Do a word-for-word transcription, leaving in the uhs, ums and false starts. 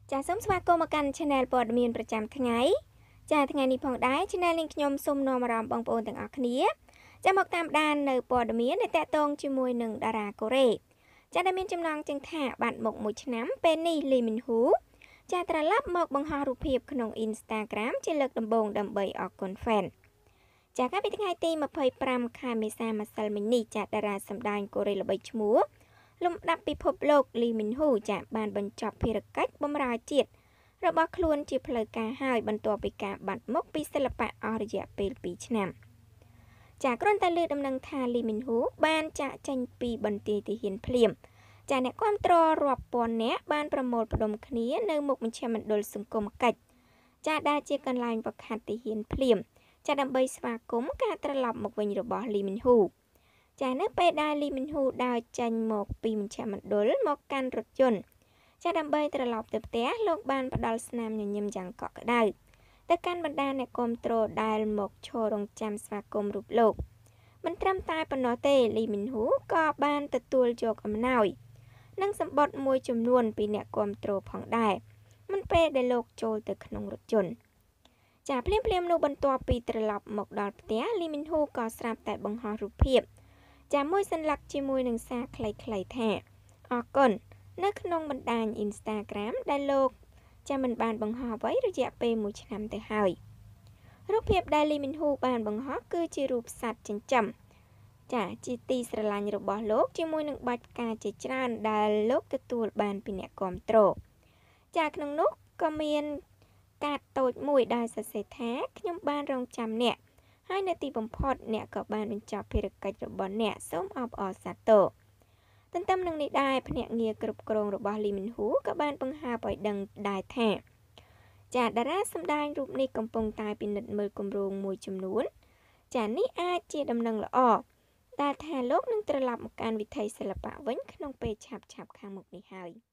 ចាសូមស្វាគមន៍មកកាន់ Channel ព័ត៌មានប្រចាំថ្ងៃចាថ្ងៃនេះផងដែរ Channel នេះខ្ញុំសូមនាំអារម្មណ៍បងប្អូនទាំងអស់គ្នាចាមកតាមដាននៅព័ត៌មានដែលតាក់ទងជាមួយនឹងតារាកូរ៉េចាដែលមានចំណងជើងថាបាត់មុខមួយឆ្នាំពេលនេះ Lee Min Ho ចាត្រឡប់មកបង្ហោះរូបភាពក្នុង Instagram ជាលើកដំបូងដើម្បីអរគុណ fan ចាកាលពីថ្ងៃទីម្ភៃប្រាំខែមេសាម្សិលមិញនេះចាតារាសម្ដែងកូរ៉េល្បីឈ្មោះលំដាប់ពិភពលោក Lee Min Ho ចាបានបញ្ចប់ភារកិច្ចបម្រើជាតិរបស់ខ្លួនជាផ្លូវការហើយបន្ទាប់ពីការបាត់មុខពីសិល្បៈអស់រយៈពេលពីរឆ្នាំចាគ្រាន់តែលើដំណឹងថា Lee Min Ho បានចាក់ចេញពីបន្ទាយទាហានភ្លាមចាអ្នកគាំទ្ររាប់ពាន់នាក់បានប្រមូលផ្ដុំគ្នានៅមុខមជ្ឈមណ្ឌលសង្គមកិច្ចចាដែលជាកន្លែងវឹកហាត់ទាហានភ្លាមចាដើម្បីស្វាគមន៍ការត្រឡប់មកវិញរបស់ Lee Min Ho ចានៅពេលដែល Lee Min Ho ដើរចេញមកពីមជ្ឈមណ្ឌលមកកាន់រថយន្តចាដើម្បីត្រឡប់ទៅផ្ទះលោកបានផ្ដល់ស្នាមញញឹមយ៉ាងកក់ក្ដៅទៅកាន់បណ្ដាអ្នកគាំទ្រដែលមកឈររងចាំស្វាគមន៍រូបលោកមិនត្រឹមតែប៉ុណ្ណោះទេ Lee Min Ho ក៏បានទទួលយកអំណោយនិងសម្បត្តិមួយចំនួនពីអ្នកគាំទ្រផងដែរមិនពេលដែលលោកចូលទៅក្នុងរថយន្តចាភ្លាមភ្លាមនោះបន្ទាប់ពីត្រឡប់មកដល់ផ្ទះ Lee Min Ho ក៏ស្រាប់តែបង្ហោះរូបភាពចាមួយសន្លឹកជាមួយនឹងសារខ្លីៗថាអរគុណនៅក្នុងបណ្ដាញ Instagram ដែលលោកចាមិនបានបង្ហោះអ្វីរយៈពេលមួយឆ្នាំទៅហើយរូបភាពដែល Lee Min Ho បានបង្ហោះគឺជារូបសត្វចិញ្ចឹមចាជាទីស្រឡាញ់របស់លោកជាមួយនឹងបាច់ផ្កាជាច្រើនដែលលោកទទួលបានពីអ្នកគាំទ្រចាក្នុងនោះក៏មានកាតតូចមួយដែលសរសេរថាខ្ញុំបានរងចាំអ្នកហើយនៅទីបំផុតអ្នកក៏បានបញ្ចប់ភារកិច្ចរបស់អ្នកសូមអបអរសាទរទន្ទឹមនឹងនេះដែរភ្នាក់ងារគ្រប់គ្រងរបស់ Lee Min Ho ក៏បានបង្ហើបឲ្យដឹងដែរថាចាតារាសម្ដែងរូបនេះកំពុងតែពិនិត្យមើលគម្រោងមួយចំនួនចានេះអាចជាដំណឹងល្អដែលថាលោកនឹងត្រឡប់មកកាន់វិថីសិល្បៈវិញក្នុងពេលឆាប់ៗខាងមុខនេះហើយ